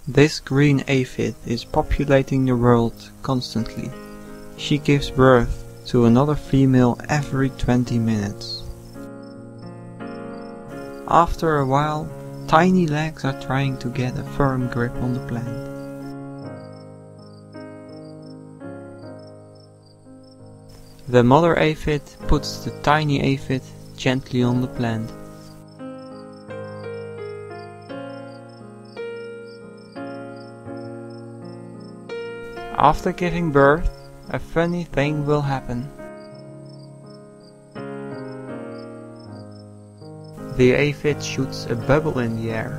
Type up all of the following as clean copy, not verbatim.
This green aphid is populating the world constantly. She gives birth to another female every 20 minutes. After a while, tiny legs are trying to get a firm grip on the plant. The mother aphid puts the tiny aphid gently on the plant. After giving birth, a funny thing will happen. The aphid shoots a bubble in the air.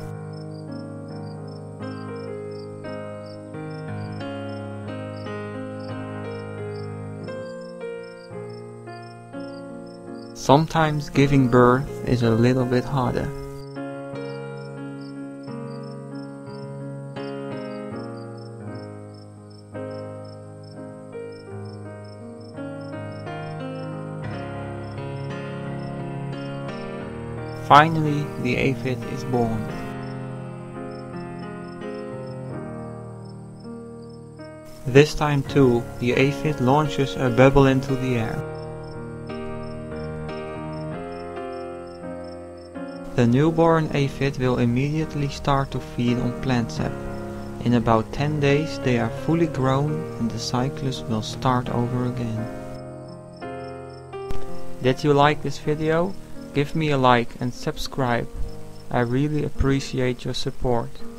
Sometimes giving birth is a little bit harder. Finally, the aphid is born. This time too, the aphid launches a bubble into the air. The newborn aphid will immediately start to feed on plant sap. In about 10 days they are fully grown and the cyclus will start over again. Did you like this video? Give me a like and subscribe. I really appreciate your support.